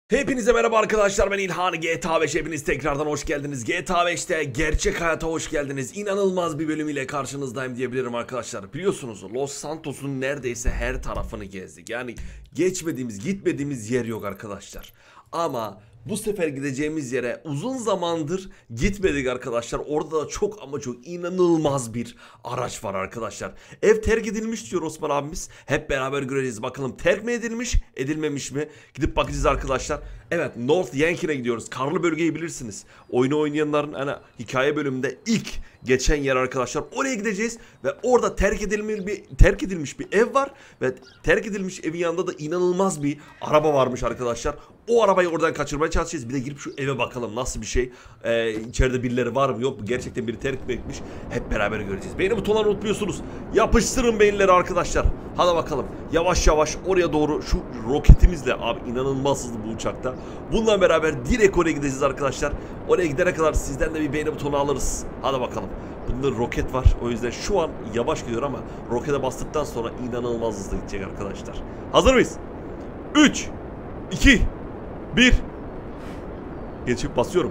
Hepinize merhaba arkadaşlar, ben İlhan. GTA 5 hepiniz tekrardan hoş geldiniz. GTA 5'te gerçek hayata hoş geldiniz. İnanılmaz bir bölüm ile karşınızdayım diyebilirim arkadaşlar. Biliyorsunuz Los Santos'un neredeyse her tarafını gezdik. Yani gitmediğimiz yer yok arkadaşlar. Ama bu sefer gideceğimiz yere uzun zamandır gitmedik arkadaşlar. Orada da çok ama çok inanılmaz bir araç var arkadaşlar. Ev terk edilmiş diyor Osman abimiz. Hep beraber göreceğiz. Bakalım terk mi edilmiş, edilmemiş mi? Gidip bakacağız arkadaşlar. Evet, North Yankin'e gidiyoruz. Karlı bölgeyi bilirsiniz. Oyunu oynayanların hikaye bölümünde ilk geçen yer arkadaşlar. Oraya gideceğiz ve orada terk edilmiş bir ev var ve terk edilmiş evin yanında da inanılmaz bir araba varmış arkadaşlar. O arabayı oradan kaçırmaya çalışacağız. Bir de girip şu eve bakalım nasıl bir şey. İçeride birileri var mı yok mu? Gerçekten biri terk mi etmiş? Hep beraber göreceğiz. Beğeni butonlarını unutmuyorsunuz. Yapıştırın beyinleri arkadaşlar. Hadi bakalım. Yavaş yavaş oraya doğru şu roketimizle. Abi inanılmaz hızlı bu uçakta. Bununla beraber direkt oraya gideceğiz arkadaşlar. Oraya gidene kadar sizden de bir beğeni butonu alırız. Hadi bakalım. Bunda roket var. O yüzden şu an yavaş gidiyor ama rokete bastıktan sonra inanılmaz hızlı gidecek arkadaşlar. Hazır mıyız? 3 2 1 Geçip basıyorum.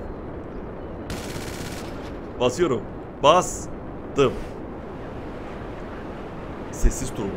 Bastım. Sessiz turbo.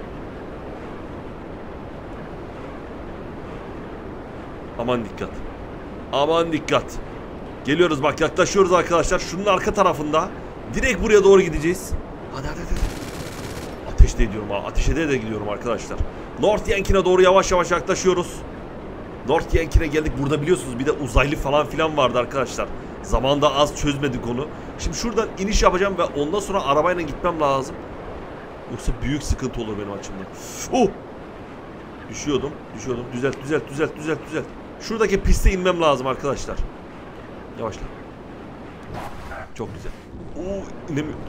Aman dikkat. Aman dikkat. Geliyoruz bak, yaklaşıyoruz arkadaşlar. Şunun arka tarafında. Direkt buraya doğru gideceğiz. Hadi. Ateş de ediyorum ha. Ateş de gidiyorum arkadaşlar. North Yankin'e doğru yavaş yavaş yaklaşıyoruz. North Yankin'e geldik. Burada biliyorsunuz bir de uzaylı falan filan vardı arkadaşlar. Zamanda az çözmedik onu. Şimdi şuradan iniş yapacağım ve ondan sonra arabayla gitmem lazım. Yoksa büyük sıkıntı olur benim açımdan. Oh! Düşüyordum. Düzelt. Şuradaki piste inmem lazım arkadaşlar. Yavaşla. Çok güzel. Oo, inemiyorum.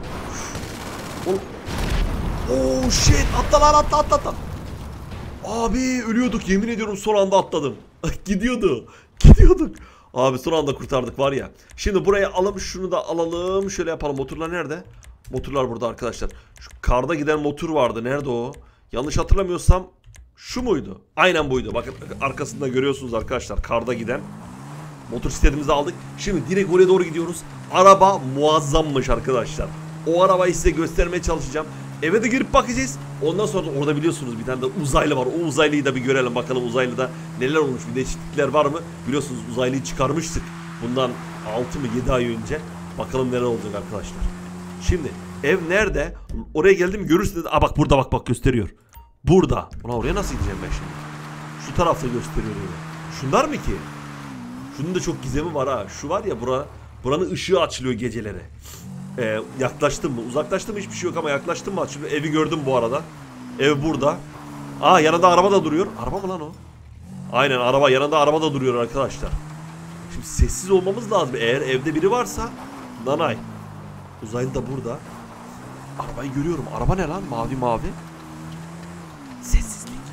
Oh shit, atla. Abi ölüyorduk, yemin ediyorum son anda atladım. Gidiyorduk. Abi son anda kurtardık var ya. Şimdi buraya alalım, şunu da alalım. Şöyle yapalım. Motorlar nerede? Motorlar burada arkadaşlar. Şu karda giden motor vardı. Nerede o? Yanlış hatırlamıyorsam şu muydu? Aynen buydu. Bakın arkasında görüyorsunuz arkadaşlar. Karda giden motor setimizi aldık. Şimdi direkt oraya doğru gidiyoruz. Araba muazzammış arkadaşlar. O arabayı size göstermeye çalışacağım. Eve de girip bakacağız. Ondan sonra orada biliyorsunuz bir tane de uzaylı var. O uzaylıyı da bir görelim bakalım, uzaylıda neler olmuş, bir değişiklikler var mı? Biliyorsunuz uzaylıyı çıkarmıştık bundan 6 mı 7 ay önce. Bakalım neler olacak arkadaşlar. Şimdi ev nerede? Oraya geldim görürsünüz. Aa bak burada, bak gösteriyor. Burada. Ulan oraya nasıl gideceğim ben şimdi? Şu tarafta gösteriyor öyle. Şunlar mı ki? Şunun da çok gizemi var ha. Şu var ya, buranın ışığı açılıyor geceleri. Yaklaştım mı? Uzaklaştım mı hiçbir şey yok ama yaklaştım mı açılıyor. Evi gördüm bu arada. Ev burada. Aa, yanında araba da duruyor. Araba mı lan o? Aynen araba, yanında araba da duruyor arkadaşlar. Şimdi sessiz olmamız lazım. Eğer evde biri varsa nanay. Uzaylı da burada. Arabayı görüyorum. Araba ne lan? Mavi. Sessizlik.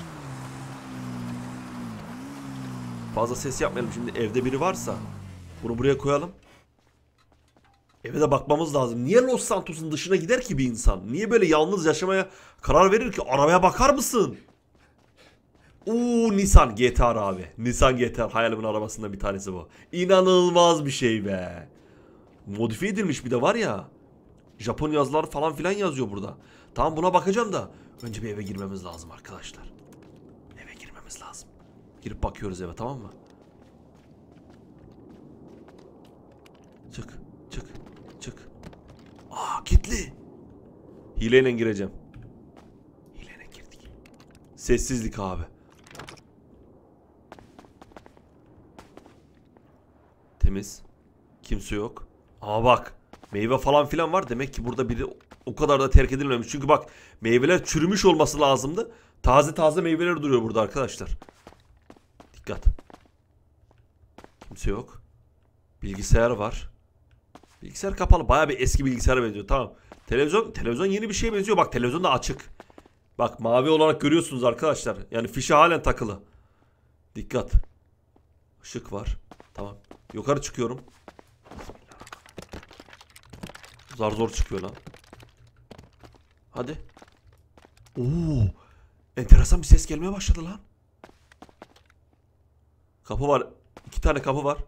Fazla ses yapmayalım. Şimdi evde biri varsa bunu buraya koyalım. Eve de bakmamız lazım. Niye Los Santos'un dışına gider ki bir insan? Niye böyle yalnız yaşamaya karar verir ki? Arabaya bakar mısın? Nissan GT-R abi. Nissan GT-R hayalimin arabasından bir tanesi bu. İnanılmaz bir şey be. Modifiye edilmiş bir de var ya. Japon yazıları falan filan yazıyor burada. Tamam, buna bakacağım da önce bir eve girmemiz lazım arkadaşlar. Eve girmemiz lazım. Girip bakıyoruz eve, tamam mı? Çık. Kilitli. Hileyle gireceğim. Hileyle girdik. Sessizlik abi. Temiz. Kimse yok. Ama bak, meyve falan filan var. Demek ki burada biri o kadar da terk edilmemiş. Çünkü bak, meyveler çürümüş olması lazımdı. Taze meyveler duruyor burada arkadaşlar. Dikkat. Kimse yok. Bilgisayar var. Bilgisayar kapalı. Bayağı bir eski bilgisayara benziyor. Tamam. Televizyon yeni bir şeye benziyor. Bak, televizyon da açık. Bak, mavi olarak görüyorsunuz arkadaşlar. Yani fişe halen takılı. Dikkat. Işık var. Tamam. Yukarı çıkıyorum. Zar zor çıkıyor lan. Hadi. Oo. Enteresan bir ses gelmeye başladı lan. Kapı var. 2 tane kapı var.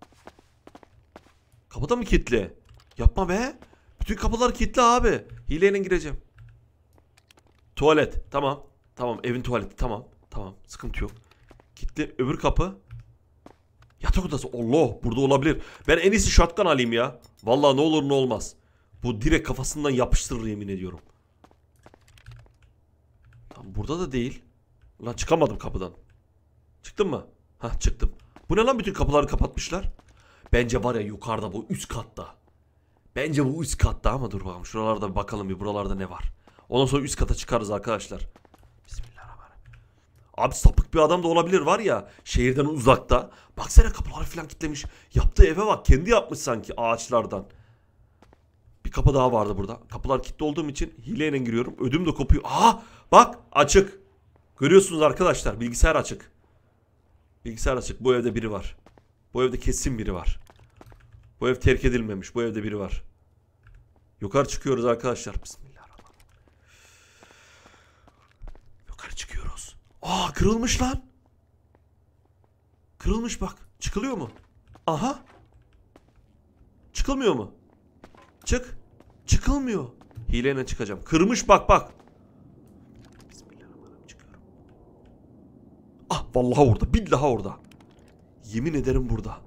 Kapı da mı kilitli? Yapma be. Bütün kapılar kilitli abi. Hileyle gireceğim. Tuvalet. Tamam. Tamam, evin tuvaleti. Tamam. Tamam. Sıkıntı yok. Kilitli. Öbür kapı. Yatak odası. Allah, burada olabilir. Ben en iyisi shotgun alayım ya. Vallahi ne olur ne olmaz. Bu direkt kafasından yapıştırır yemin ediyorum. Tamam, burada da değil. Lan çıkamadım kapıdan. Çıktın mı? Hah, çıktım. Bu ne lan, bütün kapıları kapatmışlar. Bence var ya yukarıda, bu üst katta. Bence bu üst katta ama dur bakalım. Şuralarda bir bakalım, bir buralarda ne var. Ondan sonra üst kata çıkarız arkadaşlar. Bismillahirrahmanirrahim. Abi sapık bir adam da olabilir var ya, şehirden uzakta. Baksana, kapıları falan kilitlemiş. Yaptığı eve bak, kendi yapmış sanki ağaçlardan. Bir kapı daha vardı burada. Kapılar kilitli olduğum için hileyle giriyorum. Ödüm de kopuyor. Aha bak, açık. Görüyorsunuz arkadaşlar, bilgisayar açık. Bilgisayar açık. Bu evde biri var. Bu evde kesin biri var. Bu ev terk edilmemiş. Bu evde biri var. Yukarı çıkıyoruz arkadaşlar. Bismillahirrahmanirrahim. Yukarı çıkıyoruz. Aa, kırılmış lan. Kırılmış bak. Çıkılıyor mu? Aha. Çıkılmıyor mu? Çık. Çıkılmıyor. Hileyle çıkacağım. Kırmış bak bak. Bismillahirrahmanirrahim, çıkıyorum. Ah, vallahi orada. Billahi orada. Yemin ederim burada.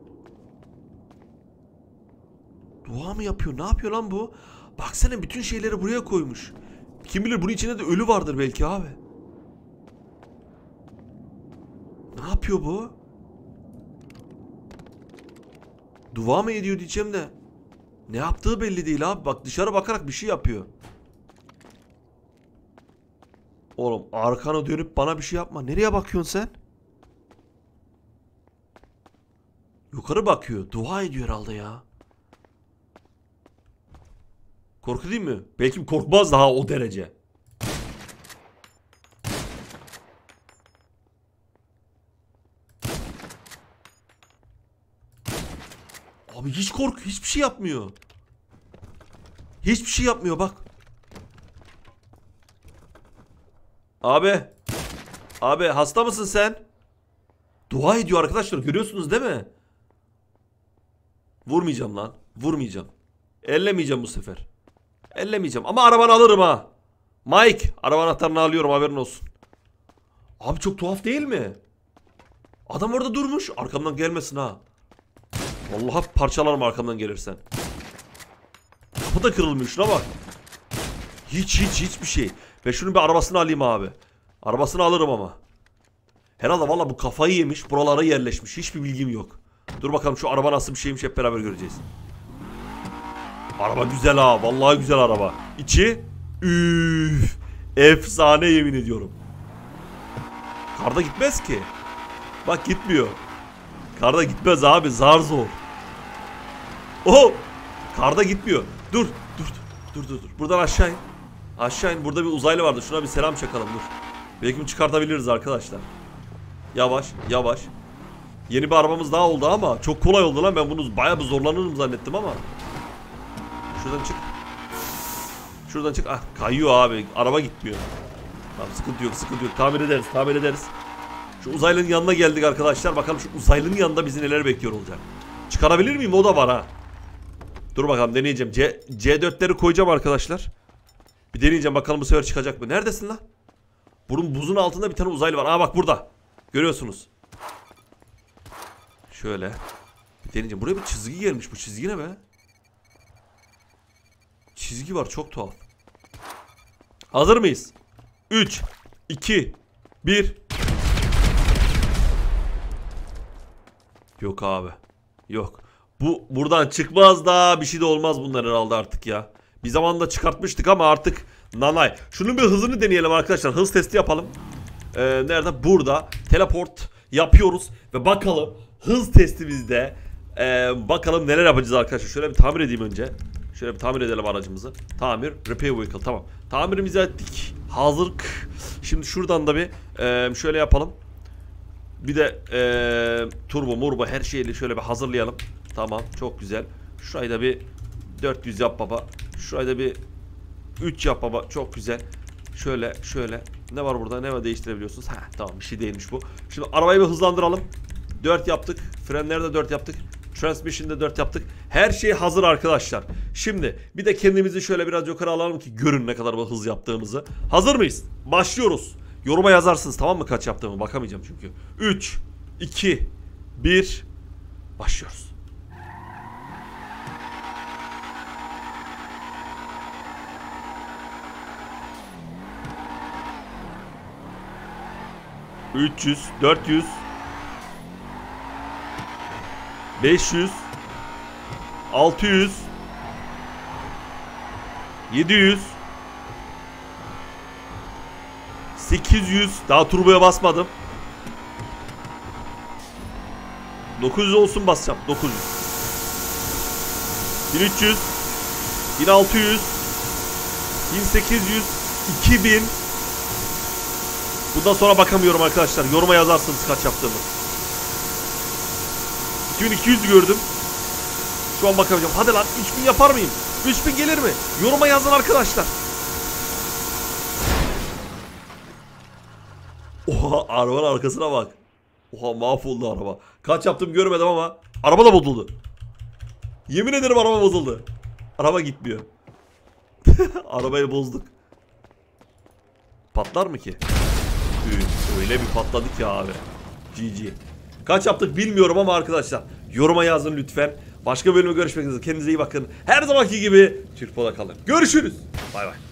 Dua mı yapıyor? Ne yapıyor lan bu? Baksana, bütün şeyleri buraya koymuş. Kim bilir, bunun içinde de ölü vardır belki abi. Ne yapıyor bu? Dua mı ediyor diyeceğim de. Ne yaptığı belli değil abi. Bak, dışarı bakarak bir şey yapıyor. Oğlum, arkana dönüp bana bir şey yapma. Nereye bakıyorsun sen? Yukarı bakıyor. Dua ediyor herhalde ya. Korku değil mi? Belki korkmaz daha o derece. Abi hiç hiçbir şey yapmıyor. Hiçbir şey yapmıyor bak. Abi. Abi, hasta mısın sen? Dua ediyor arkadaşlar, görüyorsunuz değil mi? Vurmayacağım lan. Vurmayacağım. Ellemeyeceğim bu sefer. Ellemeyeceğim ama arabanı alırım ha. Mike, araba anahtarını alıyorum, haberin olsun. Abi çok tuhaf değil mi? Adam orada durmuş. Arkamdan gelmesin ha. Vallahi parçalarım arkamdan gelirsen. Kapı da kırılmış, şuna bak. Hiçbir şey. Ve şunun bir arabasını alayım abi. Arabasını alırım ama. Herhalde valla bu kafayı yemiş, buralara yerleşmiş. Hiçbir bilgim yok. Dur bakalım şu araba nasıl bir şeymiş, hep beraber göreceğiz. Araba güzel ha. Vallahi güzel araba. İçi üf, efsane yemin ediyorum. Karda gitmez ki. Bak, gitmiyor. Karda gitmez abi, zar zor. Oh! Karda gitmiyor. Dur. Buradan aşağı in. Aşağı in. Burada bir uzaylı vardı. Şuna bir selam çakalım, dur. Belki çıkartabiliriz arkadaşlar. Yavaş. Yeni bir arabamız daha oldu ama çok kolay oldu lan. Ben bunu bayağı bir zorlanırım zannettim ama. Şuradan çık. Şuradan çık. Ah, kayıyor abi. Araba gitmiyor. Tamam, sıkıntı yok. Tamir ederiz. Şu uzaylının yanına geldik arkadaşlar. Bakalım şu uzaylının yanında bizi neler bekliyor olacak. Çıkarabilir miyim? O da var ha. Dur bakalım, deneyeceğim. C4'leri koyacağım arkadaşlar. Bir deneyeceğim bakalım bu sefer çıkacak mı? Neredesin lan? Bunun buzun altında bir tane uzaylı var. Aa bak, burada. Görüyorsunuz. Şöyle. Bir deneyeceğim. Buraya bir çizgi gelmiş. Bu çizgi ne be? Çizgi var, çok tuhaf. Hazır mıyız? 3 2 1. Yok abi. Yok. Bu buradan çıkmaz da bir şey de olmaz bunlar herhalde artık ya. Bir zamanında çıkartmıştık ama artık nanay. Şunun bir hızını deneyelim arkadaşlar. Hız testi yapalım. Nerede? Burada. Teleport yapıyoruz ve bakalım hız testimizde bakalım neler yapacağız arkadaşlar. Şöyle bir tamir edeyim önce. Şöyle bir tamir edelim aracımızı. Tamir. Repair vehicle. Tamam. Tamirimizi ettik. Hazırk. Şimdi şuradan da bir şöyle yapalım. Bir de turbo her şeyi şöyle bir hazırlayalım. Tamam. Çok güzel. Şurayı da bir 400 yap baba. Şurayı da bir 3 yap baba. Çok güzel. Şöyle. Ne var burada? Ne var değiştirebiliyorsunuz? Heh, tamam, bir şey değilmiş bu. Şimdi arabayı bir hızlandıralım. 4 yaptık. Frenlerde 4 yaptık. Transmission'da 4 yaptık. Her şey hazır arkadaşlar. Şimdi bir de kendimizi şöyle biraz yukarı alalım ki görün ne kadar hız yaptığımızı. Hazır mıyız? Başlıyoruz. Yoruma yazarsınız tamam mı kaç yaptığımı? Bakamayacağım çünkü. 3, 2, 1. Başlıyoruz. ...300, 400... ...500... ...600... ...700... ...800... ...daha turboya basmadım... ...900 olsun basacağım... ...900... ...1300... ...1600... ...1800... ...2000... Bundan sonra bakamıyorum arkadaşlar. Yoruma yazarsınız kaç yaptığımı. 2200 gördüm. Şu an bakamayacağım. Hadi lan 3000 yapar mıyım? 3000 gelir mi? Yoruma yazın arkadaşlar. Oha arabanın arkasına bak. Oha mahvoldu araba. Kaç yaptım görmedim ama. Araba da bozuldu. Yemin ederim araba bozuldu. Araba gitmiyor. Arabayı bozduk. Patlar mı ki? Öyle bir patladık ya abi. GG. Kaç yaptık bilmiyorum ama arkadaşlar yoruma yazın lütfen. Başka bölüme görüşmek üzere. Kendinize iyi bakın. Her zamanki gibi Türk Pola kalın. Görüşürüz. Bay bay.